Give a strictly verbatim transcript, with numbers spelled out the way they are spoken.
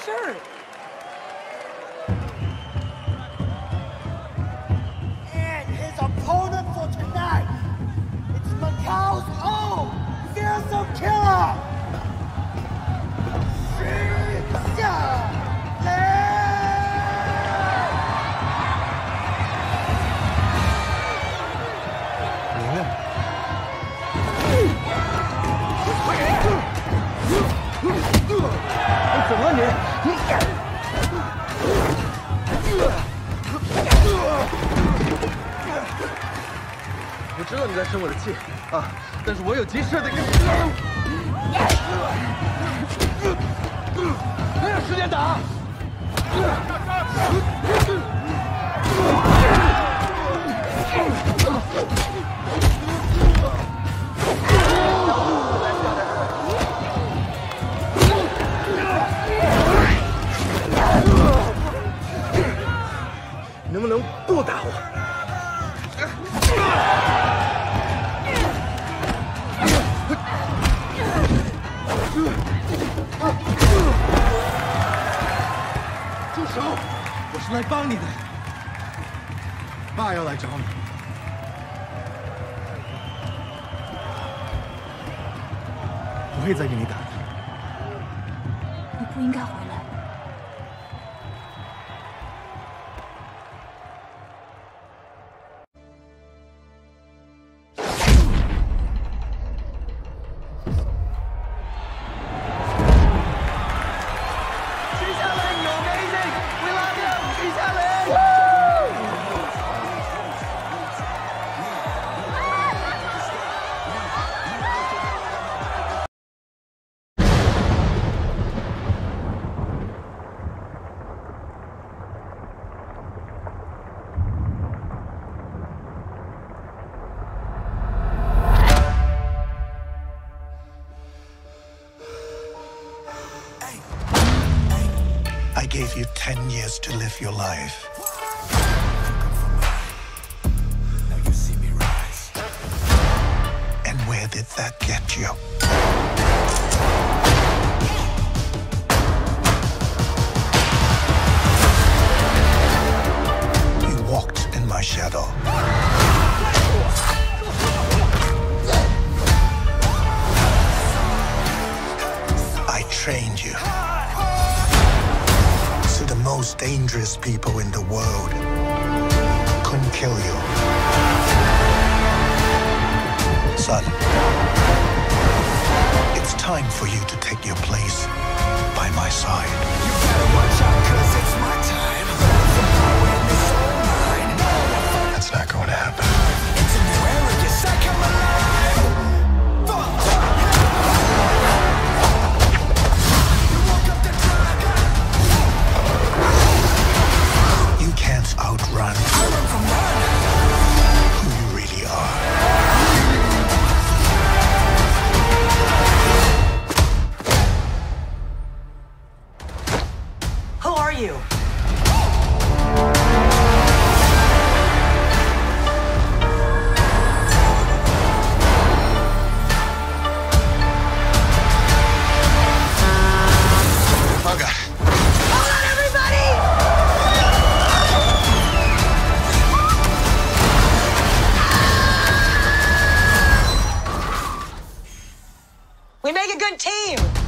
shirt. And his opponent for tonight, it's Macau's own fearsome killer, Xu Xialing. 怎么了你？我知道你在生我的气啊，但是我有急事得跟你。没有时间打。能不能不打我？住手！我是来帮你的。爸要来找你。不会再给你打的。 你不应该回来。 I gave you ten years to live your life. Now you see me rise. And where did that get you? You walked in my shadow. I trained you. The most dangerous people in the world couldn't kill you. Son, it's time for you to take your place by my side. You better watch out, 'cause it's my time. That's not going to happen. It's a new era, yes, I come alive. Outrun who you really are. Who are you? Oh God. Hold on, everybody! We make a good team!